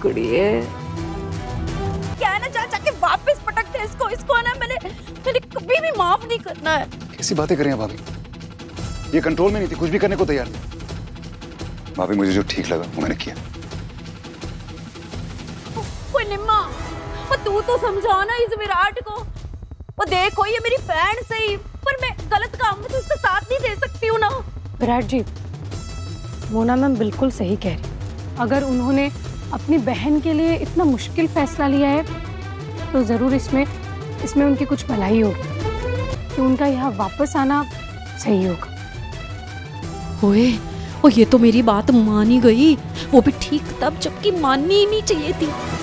कुड़ी है। क्या है ना, चाचा के वापस पटक दे इसको। इसको ना मैंने कभी भी माफ नहीं करना है। कैसी बातें करें भाभी, ये कंट्रोल में नहीं थी, कुछ भी करने को तैयार थी। भाभी मुझे जो ठीक लगा वो मैंने किया। कोई निम्मा, वो तू तो समझा ना इस विराट को। वो देखो ये मेरी बहन सही, पर मैं गलत काम में तो उसका साथ नहीं दे सकती हूँ ना। विराट जी, मोना मैम बिल्कुल सही कह रही। अगर उन्होंने अपनी बहन के लिए इतना मुश्किल फैसला लिया है तो जरूर इसमें उनकी कुछ भलाई होगी कि उनका यहाँ वापस आना सही होगा। ओए, ये तो मेरी बात मान ही गई, वो भी ठीक तब जबकि माननी ही नहीं चाहिए थी।